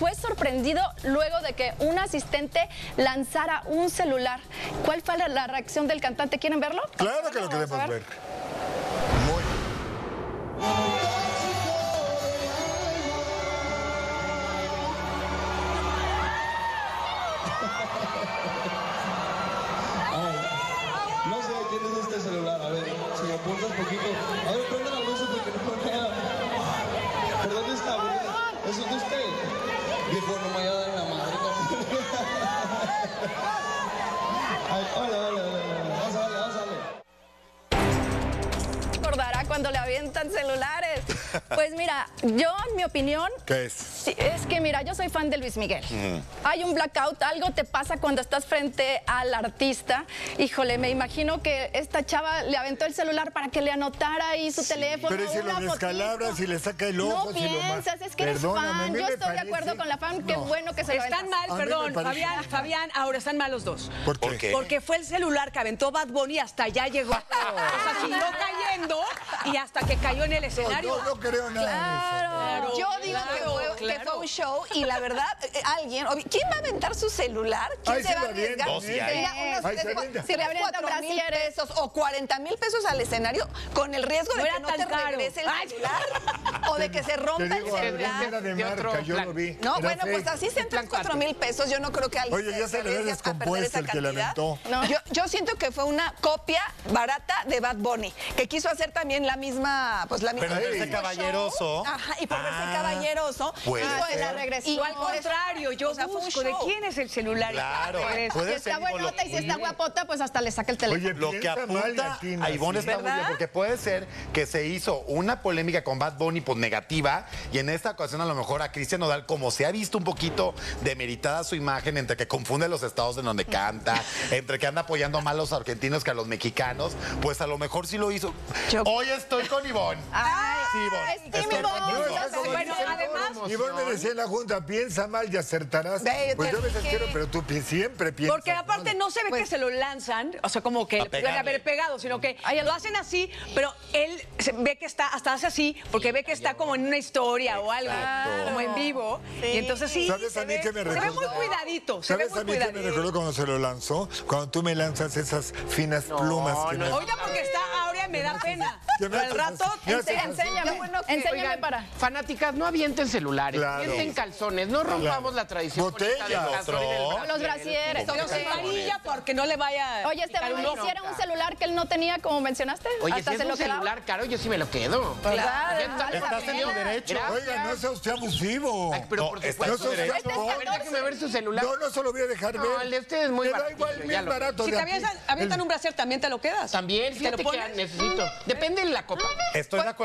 fue sorprendido luego de que un asistente lanzara un celular. ¿Cuál fue la reacción del cantante? ¿Quieren verlo? Claro que lo queremos ver. Muy. No sé quién es este celular, a ver, si me apuntas un poquito. A ver, prende la luz porque no me vea. ¿Por dónde está, güey? ¿Eso es de usted? Viejo, no me vaya a dar en la madre, cabrón. Ay, hola. Vamos a darle. Recordará cuando le avientan celulares. Pues mira, yo en mi opinión... ¿Qué es? Sí, es que mira, yo soy fan de Luis Miguel. Hay un blackout, algo te pasa cuando estás frente al artista. Híjole, me imagino que esta chava le aventó el celular para que le anotara ahí su teléfono. Pero si una lo descalabra, fotito. si le saca el ojo, No si lo piensas, es que eres Perdóname, a fan. mí Yo me estoy de parece- acuerdo con la fan, qué No. bueno que se lo Están aventas. mal, mí me perdón, parece- Fabián, ahora están mal los dos. ¿Por qué? ¿Por qué? Porque fue el celular que aventó Bad Bunny hasta allá llegó. O sea, siguió cayendo y hasta que cayó en el escenario. No creo nada en eso. Yo digo que fue un show y la verdad, ¿quién va a aventar su celular? ¿Quién Ay, se sí va a lo avientan, arriesgar? sí hay. Mira, Ay, se avientan. si le avientan 4,000 pesos o 40,000 pesos al escenario con el riesgo de No que era no tan te caro. regrese el Ay. celular o de que se Te rompa el digo, era celular. de marca, otro yo plan. lo vi. No, Era bueno, pues fake. así se entran 4,000 pesos. Yo no creo que alguien Oye, ya se le había arriesgue a perder descompuesto esa el que le cantidad. aventó. No. Yo siento que fue una copia barata de Bad Bunny, que quiso hacer también la misma, pues la misma. Pero verse mismo caballeroso. show. Ajá, y por verse caballeroso. puede hizo ser. La regresión. Y al contrario, yo O sea, fue un busco de show. quién es el celular. Claro, Regreso. puede Si ser. está buenota y si está guapota, pues hasta le saca el teléfono. Oye, Lo que piensa mal y apunta atina, a Ivonne sí. está muy bien, ¿Verdad? porque puede ser que se hizo una polémica con Bad Bunny pues negativa y en esta ocasión a lo mejor a Cristian Nodal, como se ha visto un poquito demeritada su imagen entre que confunde los estados en donde canta, entre que anda apoyando más a los argentinos que a los mexicanos, pues a lo mejor sí lo hizo. Hoy estoy con Ivonne. Sí, Ivonne. Team Estoy Ivonne. con No, Ivonne. está como Bueno, dice además- Ivonne me decía en la junta, piensa mal y acertarás. Ve, Pues te yo a veces dije. quiero, pero tú siempre piensas Porque aparte mal. no se ve que se lo lanzan, o sea, como que A le pueden pegarle. haber pegado, sino que lo hacen así, pero él ve que está, hasta hace así, porque ve que está como en una historia o algo, como en vivo. Y entonces sí, ¿Sabes se a mí ve, que me se ve muy recordó? cuidadito, se ve ¿Sabes muy a mí que me cuidadito. recordó cuando se lo lanzó? Cuando tú me lanzas esas finas plumas que me... Oiga, porque está Aurea, me da pena. Ya me Pero al haces rato, así, me haces así. Enséñame, enséñame Oigan, para... fanáticas, no avienten celulares, Claro. avienten calzones, no rompamos la tradición. Botellas. bonita del calzón en el Otro. brasier. Los brasieres. pero sin varilla porque no le vaya Oye, a picar Esteban, un ¿me ojo. hiciera un celular que él no tenía, como mencionaste? Oye, Hasta si es se un lo quedaba. celular caro, yo sí me lo quedo. ¿Verdad? Estás en tu derecho. Oiga, no sea usted abusivo. Ay, pero No, por está supuesto. en su derecho. A ver, déjeme ver su celular. No se lo voy a dejar ver. No, el de usted es muy Me da baratillo, igual, ya bien lo- barato. Si de te aquí. avientan un brasier, ¿también te lo quedas? También, ¿Te lo fíjate que pones? necesito. Depende de la copa. Estoy de acuerdo.